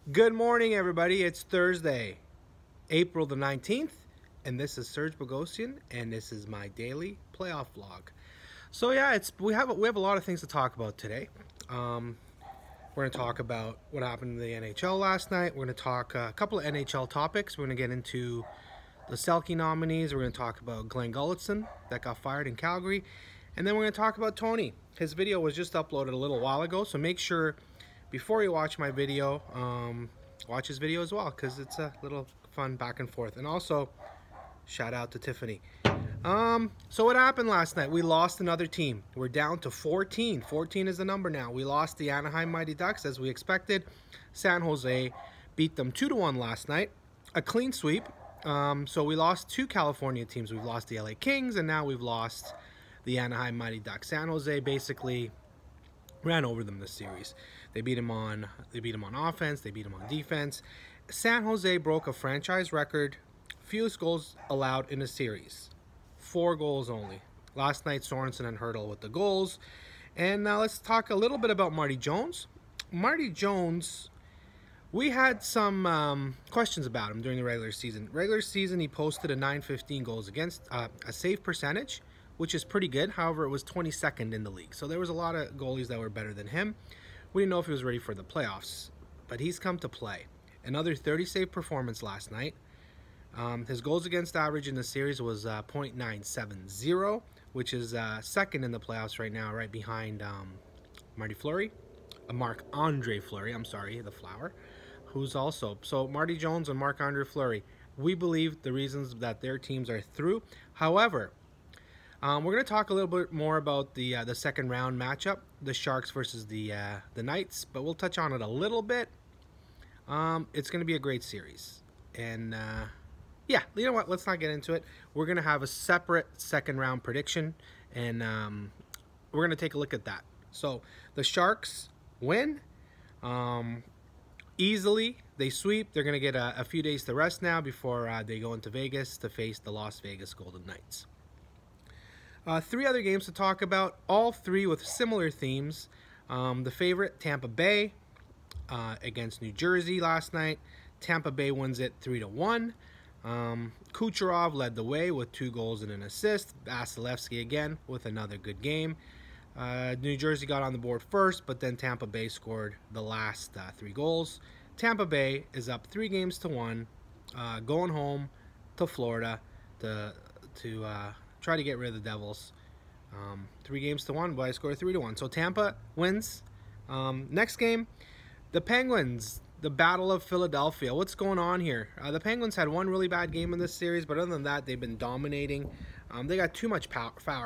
Good morning, everybody. It's Thursday, April the 19th, and this is Serge Bogosian, and this is my daily playoff vlog. So yeah, we have a lot of things to talk about today. We're going to talk about what happened in the NHL last night. We're going to talk a couple of NHL topics. We're going to get into the Selke nominees. We're going to talk about Glenn Gulutzan that got fired in Calgary, and then we're going to talk about Tony. His video was just uploaded a little while ago, so make sure before you watch my video, watch his video as well, because it's a little fun back and forth. And also, shout out to Tiffany. So what happened last night? We lost another team. We're down to 14. 14 is the number now. We lost the Anaheim Mighty Ducks as we expected. San Jose beat them 2-1 last night. A clean sweep. So we lost two California teams. We've lost the LA Kings, and now we've lost the Anaheim Mighty Ducks. San Jose basically ran over them this series. They beat them on offense, they beat them on defense. San Jose broke a franchise record, fewest goals allowed in a series. 4 goals only. Last night, Sorensen and Hertl with the goals. And now let's talk a little bit about Marty Jones. Marty Jones, we had some questions about him during the regular season. Regular season, he posted a .915 goals against, a save percentage, which is pretty good. However, it was 22nd in the league. So there was a lot of goalies that were better than him. We didn't know if he was ready for the playoffs, but he's come to play. Another 30-save performance last night. His goals against average in the series was .970, which is second in the playoffs right now, right behind Marc-Andre Fleury, I'm sorry, the Flower, who's also. So Marty Jones and Marc-Andre Fleury, we believe the reasons that their teams are through. However, we're going to talk a little bit more about the second round matchup, the Sharks versus the Knights, but we'll touch on it a little bit. It's going to be a great series, and yeah, you know what? Let's not get into it. We're going to have a separate second round prediction, and we're going to take a look at that. So the Sharks win easily. They sweep. They're going to get a few days to rest now before they go into Vegas to face the Las Vegas Golden Knights. 3 other games to talk about, all 3 with similar themes. The favorite, Tampa Bay, against New Jersey last night. Tampa Bay wins it 3-1. Kucherov led the way with 2 goals and an assist. Vasilevsky again with another good game. New Jersey got on the board first, but then Tampa Bay scored the last 3 goals. Tampa Bay is up 3-1, going home to Florida to try to get rid of the Devils. 3-1, but I scored 3-1. So Tampa wins. Next game, the Penguins, the Battle of Philadelphia. What's going on here? The Penguins had one really bad game in this series, but other than that, they've been dominating. They got too much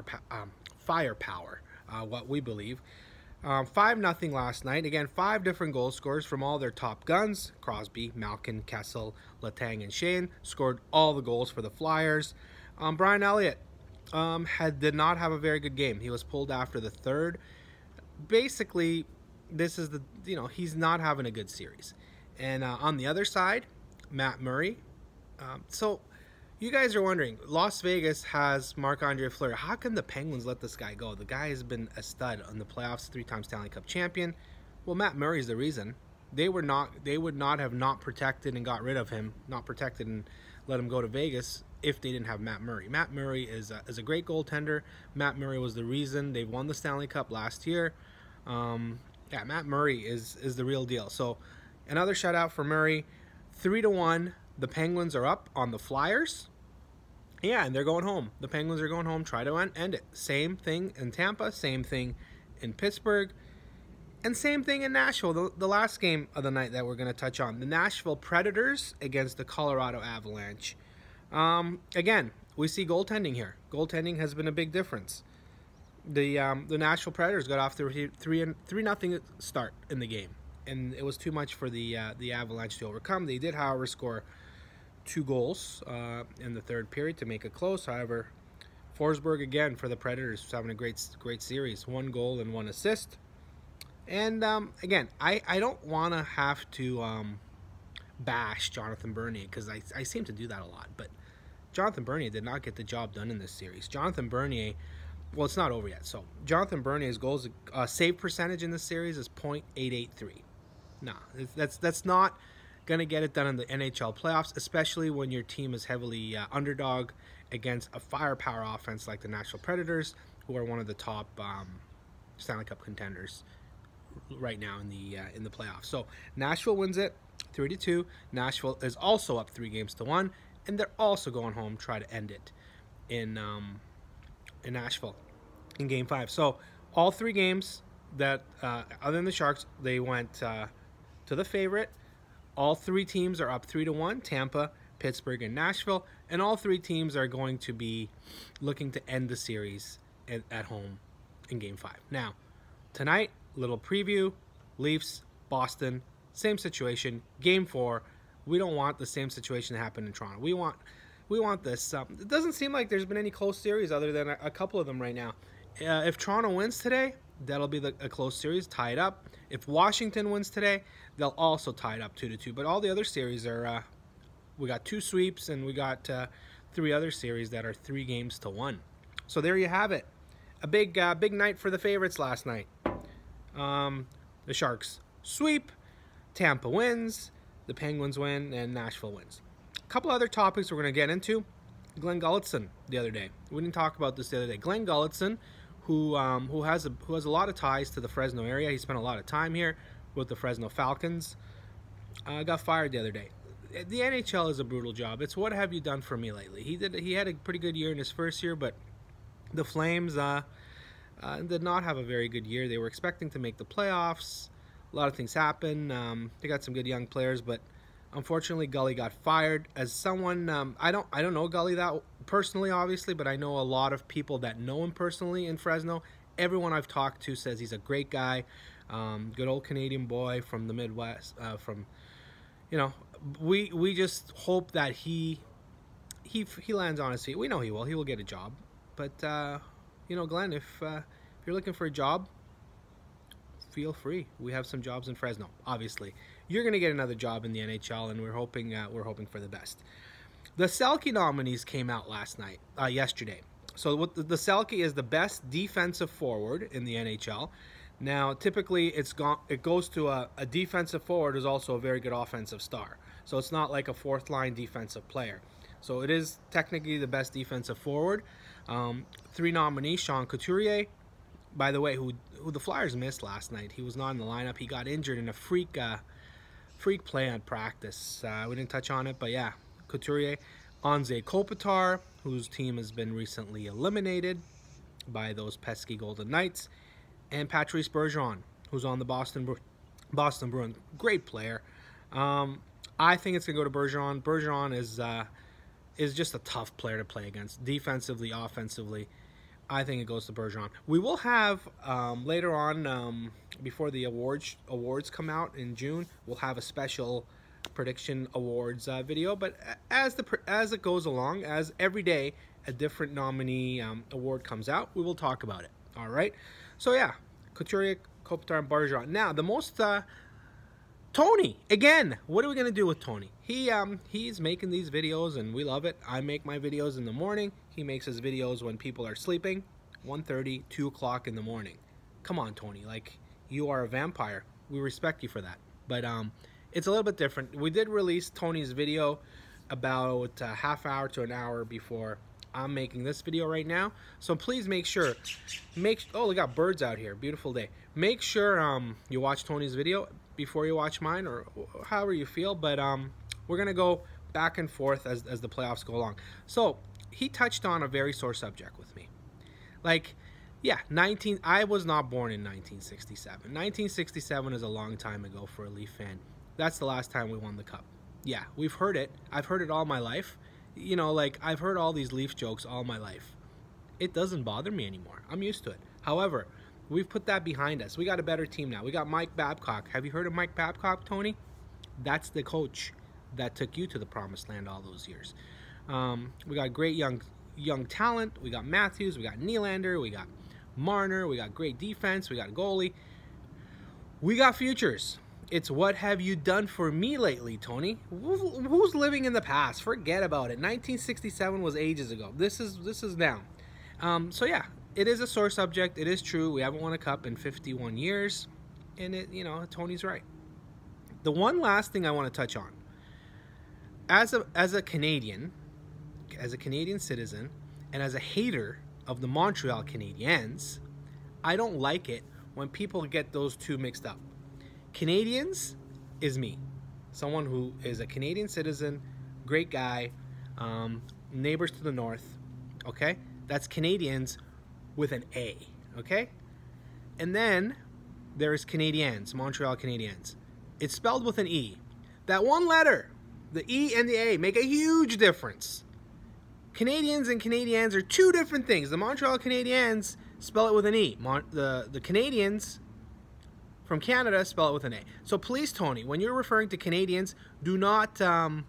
firepower, what we believe. 5-0 last night. Again, 5 different goal scorers from all their top guns. Crosby, Malkin, Kessel, Letang, and Shane scored all the goals for the Flyers. Brian Elliott did not have a very good game. He was pulled after the 3rd. Basically, this is he's not having a good series. And on the other side, Matt Murray. So you guys are wondering, Las Vegas has Marc-Andre Fleury. How can the Penguins let this guy go? The guy has been a stud in the playoffs, 3-time Stanley Cup champion. Well, Matt Murray's the reason. They would not have not protected and got rid of him, not protected and let him go to Vegas if they didn't have Matt Murray. Matt Murray is a great goaltender. Matt Murray was the reason they won the Stanley Cup last year. Yeah, Matt Murray is the real deal. So another shout out for Murray. 3-1. The Penguins are up on the Flyers. Yeah, and they're going home. The Penguins are going home. Try to end it. Same thing in Tampa. Same thing in Pittsburgh. And same thing in Nashville. The last game of the night that we're going to touch on. The Nashville Predators against the Colorado Avalanche. Again, we see goaltending here. Goaltending has been a big difference. The Nashville Predators got off to a 3-0 start in the game, and it was too much for the Avalanche to overcome. They did, however, score 2 goals in the 3rd period to make it close. However, Forsberg again for the Predators was having a great series, 1 goal and 1 assist. And again, I don't want to have to bash Jonathan Bernier, because I seem to do that a lot, but Jonathan Bernier did not get the job done in this series. Jonathan Bernier, well, it's not over yet. So Jonathan Bernier's save percentage in this series is .883. No, that's not going to get it done in the NHL playoffs, especially when your team is heavily underdog against a firepower offense like the Nashville Predators, who are one of the top Stanley Cup contenders right now in the playoffs. So Nashville wins it 3-2. Nashville is also up 3-1, and they're also going home try to end it in Nashville in Game 5. So all 3 games that other than the Sharks, they went to the favorite. All 3 teams are up 3-1: Tampa, Pittsburgh, and Nashville, and all 3 teams are going to be looking to end the series at home in Game 5. Now, tonight, little preview: Leafs, Boston, same situation. Game 4, we don't want the same situation to happen in Toronto. We want this. It doesn't seem like there's been any close series other than a couple of them right now. If Toronto wins today, that'll be a close series, tie it up. If Washington wins today, they'll also tie it up 2-2. But all the other series are, we got 2 sweeps, and we got 3 other series that are 3-1. So there you have it. A big night for the favorites last night. The Sharks sweep, Tampa wins, the Penguins win, and Nashville wins. A couple other topics we're going to get into. Glenn Gulutzan the other day. We didn't talk about this the other day. Glenn Gulutzan, who has a lot of ties to the Fresno area. He spent a lot of time here with the Fresno Falcons. Got fired the other day. The NHL is a brutal job. It's what have you done for me lately? He had a pretty good year in his first year, but the Flames did not have a very good year. They were expecting to make the playoffs. A lot of things happened. They got some good young players, but unfortunately, Gully got fired. As someone, I don't know Gully that personally, obviously, but I know a lot of people that know him personally in Fresno. Everyone I've talked to says he's a great guy, good old Canadian boy from the Midwest. We just hope that he lands on his feet. We know he will. He will get a job. But Glenn, if you're looking for a job, feel free. We have some jobs in Fresno. Obviously, you're going to get another job in the NHL, and we're hoping for the best. The Selke nominees came out yesterday. So the Selke is the best defensive forward in the NHL. Now, typically, it goes to a defensive forward who's also a very good offensive star. So it's not like a fourth-line defensive player. So it is technically the best defensive forward. 3 nominees: Sean Couturier, by the way, who the Flyers missed last night. He was not in the lineup. He got injured in a freak play on practice. We didn't touch on it, but yeah, Couturier. Anze Kopitar, whose team has been recently eliminated by those pesky Golden Knights. And Patrice Bergeron, who's on the Boston Bruins. Great player. I think it's going to go to Bergeron. Bergeron is just a tough player to play against, defensively, offensively. I think it goes to Bergeron. We will have later on, before the awards come out in June, we'll have a special prediction awards video. But as it goes along, as every day a different nominee award comes out, we will talk about it. All right. So yeah, Couturier, Kopitar, and Bergeron. Now the most Tony, again, what are we going to do with Tony? He's making these videos, and we love it. I make my videos in the morning. He makes his videos when people are sleeping, 1:30, 2 o'clock in the morning. Come on, Tony. Like, you are a vampire. We respect you for that. But it's a little bit different. We did release Tony's video about a half hour to an hour before I'm making this video right now. So please make sure, oh, we got birds out here. Beautiful day. Make sure you watch Tony's video before you watch mine, or however you feel. But we're going to go back and forth as the playoffs go along. So he touched on a very sore subject with me. Like, yeah, I was not born in 1967. 1967 is a long time ago for a Leaf fan. That's the last time we won the Cup. Yeah, we've heard it. I've heard it all my life. You know, like, I've heard all these Leaf jokes all my life. It doesn't bother me anymore. I'm used to it. However, we've put that behind us. We got a better team now. We got Mike Babcock. Have you heard of Mike Babcock, Tony? That's the coach that took you to the promised land all those years. We got great young talent. We got Matthews. We got Nylander. We got Marner. We got great defense. We got a goalie. We got futures. It's what have you done for me lately, Tony? Who's living in the past? Forget about it. 1967 was ages ago. This is now. So yeah, it is a sore subject. It is true. We haven't won a cup in 51 years, and Tony's right. The one last thing I want to touch on, as a Canadian, as a Canadian citizen, and as a hater of the Montreal Canadiens, I don't like it when people get those two mixed up. Canadiens is me, someone who is a Canadian citizen, great guy, neighbors to the north, okay? That's Canadians with an A, okay? And then there is Canadiens, Montreal Canadiens. It's spelled with an E. That one letter, the E and the A, make a huge difference. Canadians and Canadiens are two different things. The Montreal Canadiens spell it with an E. The Canadians from Canada spell it with an A. So please, Tony, when you're referring to Canadians, do not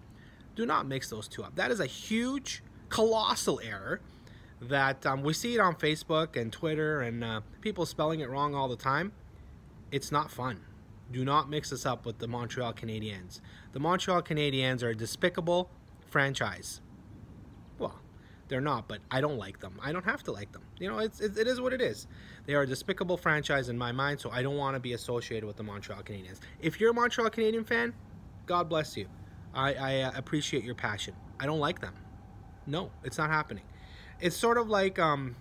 mix those two up. That is a huge, colossal error that we see it on Facebook and Twitter and people spelling it wrong all the time. It's not fun. Do not mix us up with the Montreal Canadiens. The Montreal Canadiens are a despicable franchise. Well, they're not, but I don't like them. I don't have to like them. You know, it is what it is. They are a despicable franchise in my mind, so I don't want to be associated with the Montreal Canadiens. If you're a Montreal Canadian fan, God bless you. I appreciate your passion. I don't like them. No, it's not happening. It's sort of like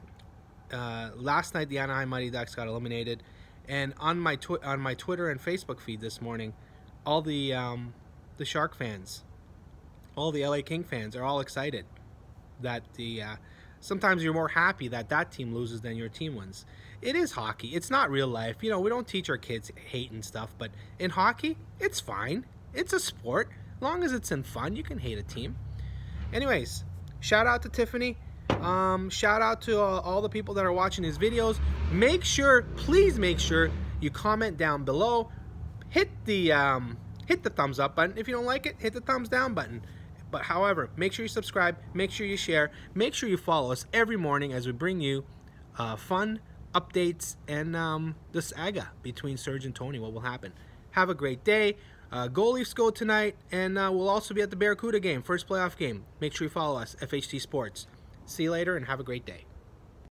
last night the Anaheim Mighty Ducks got eliminated, and on my Twitter and Facebook feed this morning, all the Shark fans, all the LA King fans are all excited that sometimes you're more happy that team loses than your team wins. It is hockey. It's not real life. You know, we don't teach our kids hate and stuff, but in hockey, it's fine. It's a sport. As long as it's in fun, you can hate a team. Anyways, shout out to Tiffany. Shout out to all the people that are watching these videos. Please make sure you comment down below. Hit the thumbs up button. If you don't like it, hit the thumbs down button. But however, make sure you subscribe, make sure you share, make sure you follow us every morning as we bring you fun updates and the saga between Serge and Tony, what will happen. Have a great day. Go Leafs go tonight, and we'll also be at the Barracuda game, first playoff game. Make sure you follow us, FHT Sports. See you later, and have a great day.